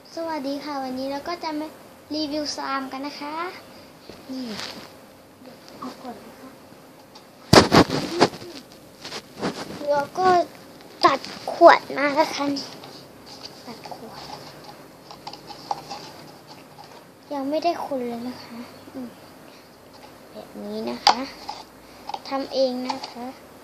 สวัสดีค่ะวันนี้เราก็จะมารีวิวสลามกันนะคะนี่เอาก่อนนะคะแล้วก็ตัดขวดมานะคะตัดขวดยังไม่ได้คนเลยนะคะแบบนี้นะคะทำเองนะคะ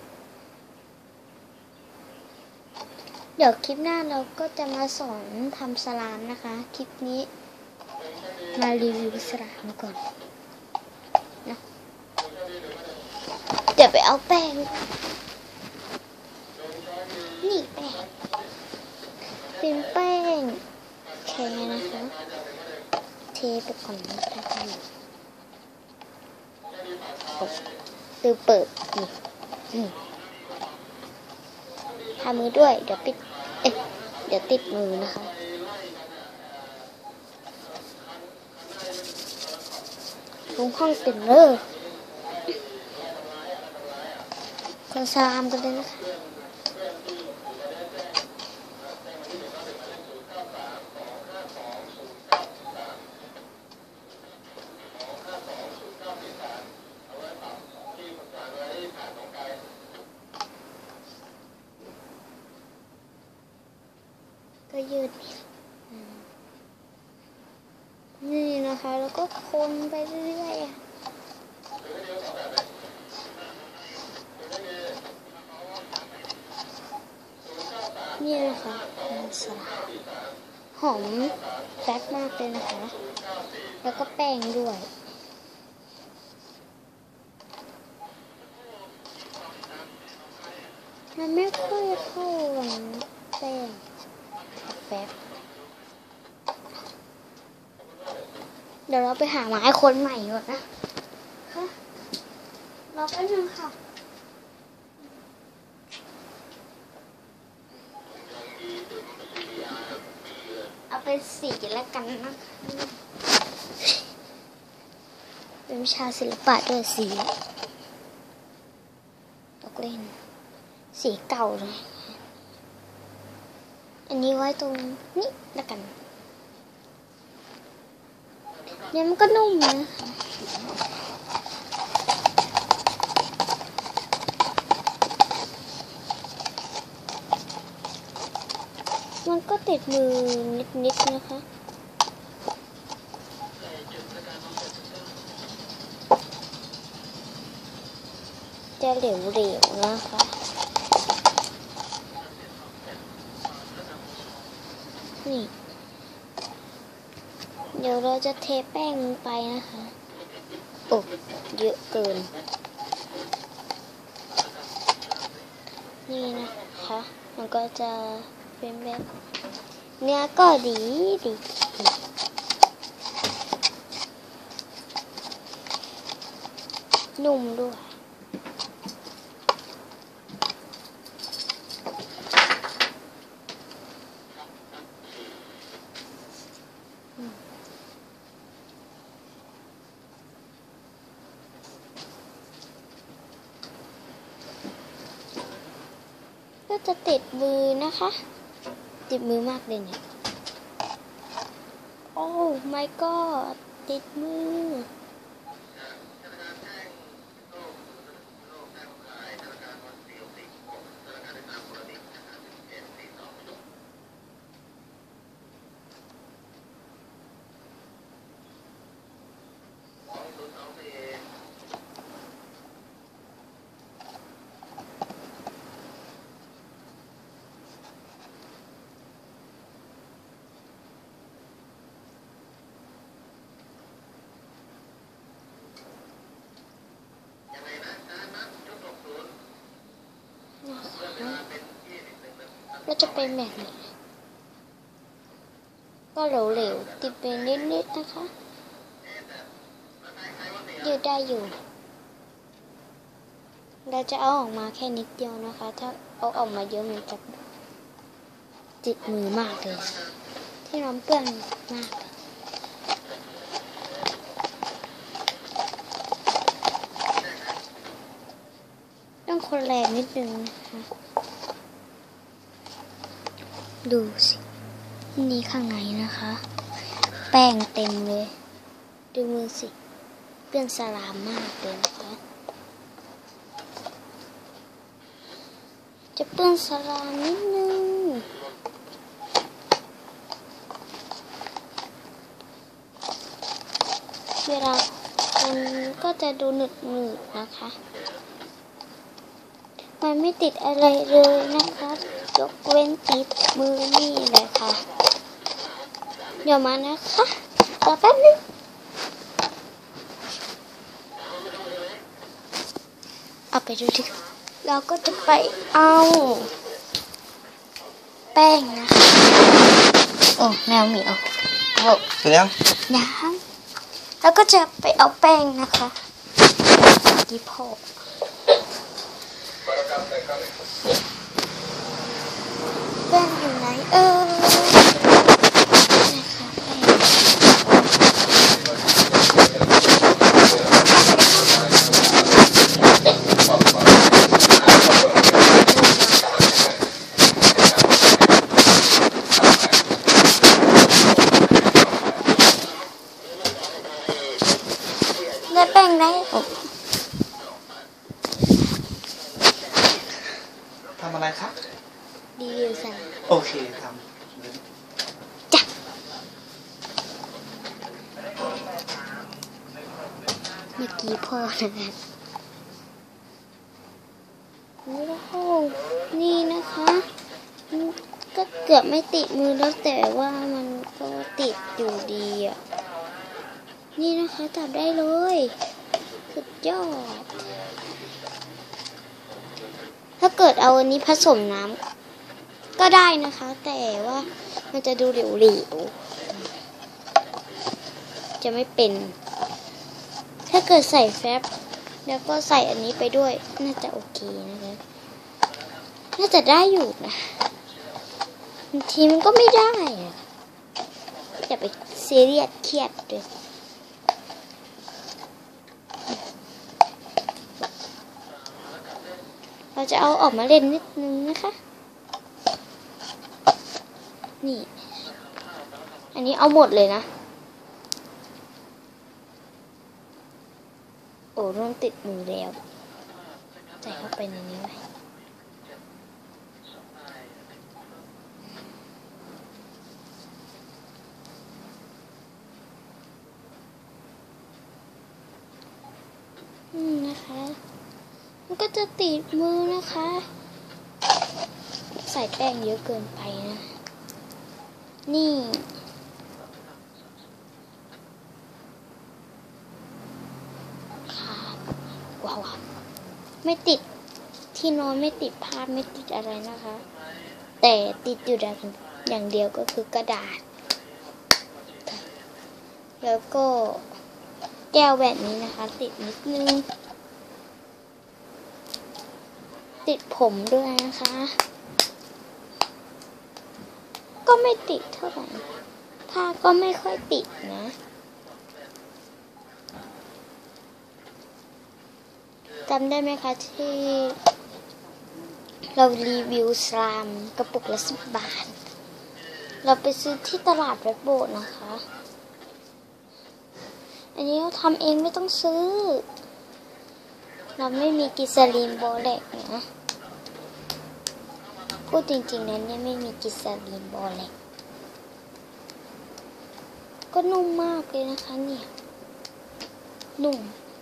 เดี๋ยวคลิปหน้าเราก็จะมาสอนทำสลามนะคะคลิปนี้มารีวิวสลามก่อนนะเดี๋ยวไปเอาแป้งนี่แป้งเป็นแป้งแข็งนะคะเทไปก่อนนะคะตือเปิดนี่ทามือด้วยเดี๋ยวปิดเดี๋ยวติดมือนะคะลงห้องติดเลยก็สลามกันเลยนะคะก็ยืดนี่นะคะแล้วก็คนไปเรื่อยๆนี่นะคะสลามหอมแซ่บมากเลยนะคะแล้วก็แป้งด้วยมันไม่ค่อยเข้ากันแป้งแป๊บเดี๋ยวเราไปหาไม้คนใหม่ก่อนนะรอแป๊บนึงค่ะเอาเป็นสีแล้วกันนะคะเป็นวิชาศิลปะด้วยสีตกเล่นสีเก่าเลยอันนี้ไว้ตรงนี้แล้วกันเนี่ยมันก็นุ่มนะมันก็ติดมือนิดๆนะคะจะเหลวๆนะคะนี่เดี๋ยวเราจะเทแป้งลงไปนะคะโอ้เยอะเกินนี่นะคะมันก็จะเป็นแบบเนื้อก็ดีนุ่มด้วยก็จะติดมือนะคะติดมือมากเลยเนี่ยโอ้ my god ติดมือก็จะเป็นแบบนี้ก็เหลวๆติดเป็นนิดๆนะคะยืดได้อยู่เราจะเอาออกมาแค่นิดเดียวนะคะถ้าเอาออกมาเยอะมันจะติดมือมากเลยที่น้ำเปื้อนมากต้องคนแรงนิดนึงนะคะดูสินี่ข้างในนะคะ แป้งเต็มเลยดูมือสิเปื้อนสลามมากเลยนะคะจะเปื้อนสลามนิดนึงเวลาคนก็จะดูหนึดๆนะคะมันไม่ติดอะไรเลยนะคะยกเว้นติดมือนี่เลยค่ะเดี๋ยวมานะคะรอแป๊บนึงเอาไปดูดิเราก็จะไปเอาแป้งนะคะโอ้แมวเหมียวเสร็จยังแล้วก็จะไปเอาแป้งนะคะกี่พอแป้งอยู่ไหนได้แป้งไหนทำอะไรครับรีวิวสลามโอเคทำจ้ะเมื่อกี้พ่อนะคะว้าวนี่นะคะก็เกือบไม่ติดมือแล้วแต่ว่ามันก็ติดอยู่ดีอ่ะนี่นะคะจับได้เลยสุดยอดถ้าเกิดเอาอันนี้ผสมน้ำก็ได้นะคะแต่ว่ามันจะดูเหลวๆจะไม่เป็นถ้าเกิดใส่แฟบแล้วก็ใส่อันนี้ไปด้วยน่าจะโอเคนะคะน่าจะได้อยู่นะบางทีมันก็ไม่ได้อย่าไปซีเรียสเครียดเลยเราจะเอาออกมาเล่นนิดนึงนะคะนี่อันนี้เอาหมดเลยนะโอ้เริ่มติดมือแล้วใส่เข้าไปในนี้ไว้นะคะมันก็จะติดมือนะคะใส่แป้งเยอะเกินไปนะนี่ค่ะว้าวไม่ติดที่นอนไม่ติดภาพไม่ติดอะไรนะคะแต่ติดอยู่อย่างเดียวก็คือกระดาษแล้วก็แก้วแบบนี้นะคะติดนิดนึงติดผมด้วยนะคะก็ไม่ติดเท่าไหร่ผ้าก็ไม่ค่อยติดนะจำได้ไหมคะที่เรารีวิวสลามกระปุกละ10 บาทเราไปซื้อที่ตลาดแวดโบสนะคะอันนี้เราทำเองไม่ต้องซื้อเราไม่มีกิซาลีนโบเล็กนะพูดจริงๆนั้นเนี่ยไม่มีกิซาลีนโบเล็กก็นุ่มมากเลยนะคะเนี่ยนุ่ม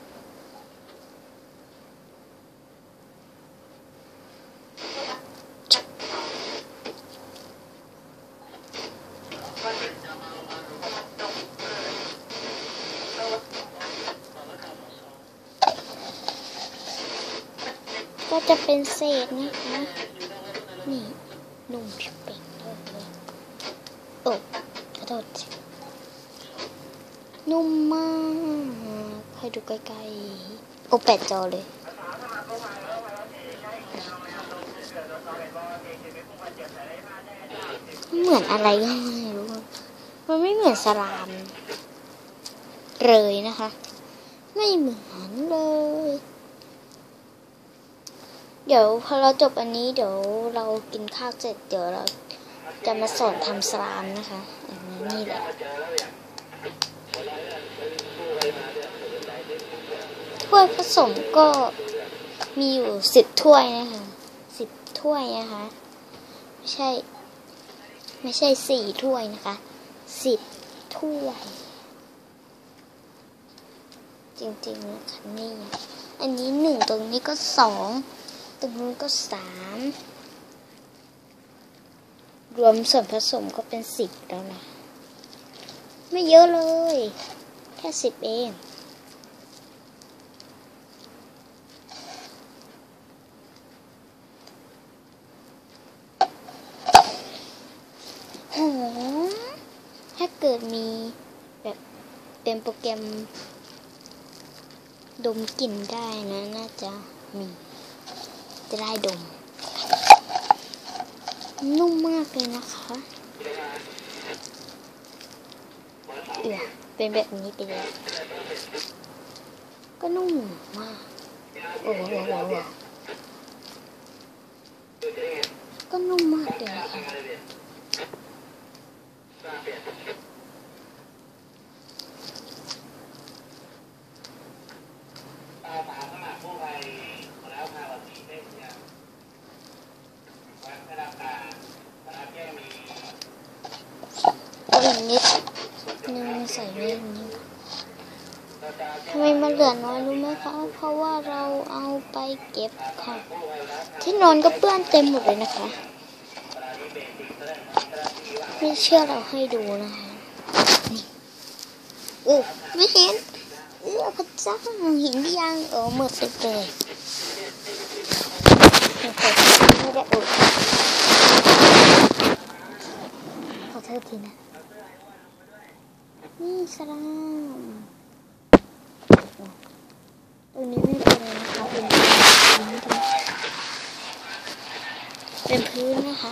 ก็จะเป็นเศษนะคะนี่นุ่มเป่งเลยโอ้ขอโทษนุ่มมากให้ดูใกล้ๆโอ้8 จอเลยเหมือนอะไรก็ไม่รู้มันไม่เหมือนสลามเลยนะคะไม่เหมือนเลยเดี๋ยวพอเราจบอันนี้เดี๋ยวเรากินข้าวเสร็จเดี๋ยวเราจะมาสอนทำสลามนะคะอันนี้นี่แหละถ้วยผสมก็มีอยู่10 ถ้วยนะคะ10 ถ้วยนะคะไม่ใช่4 ถ้วยนะคะ10 ถ้วยจริงๆนะคะนี่อันนี้1ตรงนี้ก็2ตรงนู้นก็3รวมส่วนผสมก็เป็น10แล้วนะไม่เยอะเลยแค่10เองถ้าเกิดมีแบบเป็นโปรแกรมดมกลิ่นได้นะน่าจะได้ดมนุ่มมากเลยนะคะเป็นแบบนี้ไปเลยก็นุ่มมากโอ้โหก็นุ่มมากเลยนะคะอีกนิดนึงใส่ไว้อย่างนี้ทำไมมันเหลือน้อยรู้ไหมคะเพราะว่าเราเอาไปเก็บค่ะที่นอนก็เปื้อนเต็มหมดเลยนะคะไม่เชื่อเราให้ดูนะคะนี่ไม่เห็นพระเจ้าเห็นยังหมดเลยไม่ได้ขอโทษทีนะนี่สลามตรงนี้ไม่เป็นไรนะคะเป็นพื้นนะคะ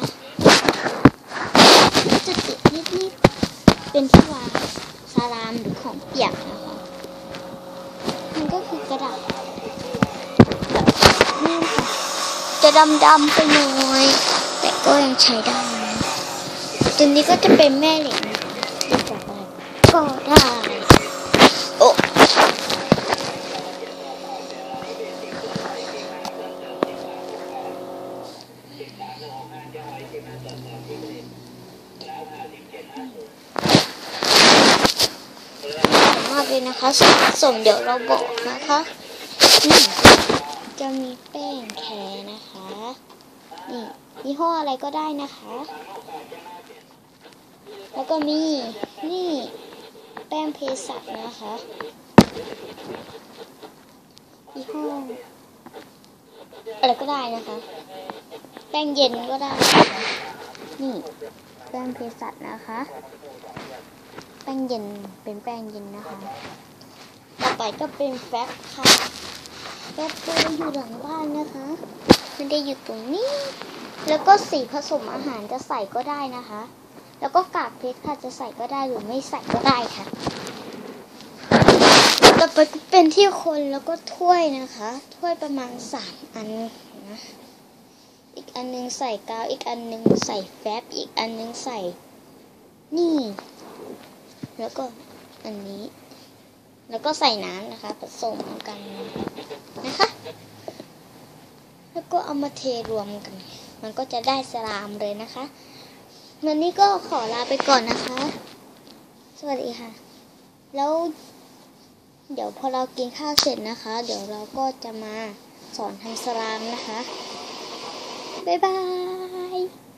จะติดนิดเป็นที่วางสลามหรือของเปียกนะคะมันก็คือกระดาษนี่ค่ะจะดำๆไปหน่อยแต่ก็ยังใช้ได้นะตัวนี้ก็จะเป็นแม่เหล็กนะคะก็ได้โอ้มากเลยนะคะส่วนผสมเดี๋ยวเราบอกนะคะนี่จะมีแป้งแคร์นะคะนี่ยี่ห้ออะไรก็ได้นะคะแล้วก็มีนี่แป้งเภสัชนะคะยี่ห้ออะไรก็ได้นะคะแป้งเย็นก็ได้นี่แป้งเภสัชนะคะแป้งเย็นเป็นแป้งเย็นนะคะต่อไปก็เป็นแฟบค่ะแฟบตัวอยู่หลังบ้านนะคะไม่ได้อยู่ตรงนี้แล้วก็สีผสมอาหารจะใส่ก็ได้นะคะแล้วก็กากเพชรค่ะจะใส่ก็ได้หรือไม่ใส่ก็ได้ค่ะต่อไปก็เป็นที่คนแล้วก็ถ้วยนะคะถ้วยประมาณ3 อันนะอีกอันนึงใส่กาวอีกอันนึงใส่แฟบอีกอันนึงใส่นี่แล้วก็อันนี้แล้วก็ใส่น้ำนะคะผสมกันนะคะแล้วก็เอามาเทรวมกันมันก็จะได้สลามเลยนะคะวันนี้ก็ขอลาไปก่อนนะคะสวัสดีค่ะแล้วเดี๋ยวพอเรากินข้าวเสร็จนะคะเดี๋ยวเราก็จะมาสอนทำสลามนะคะบ๊ายบาย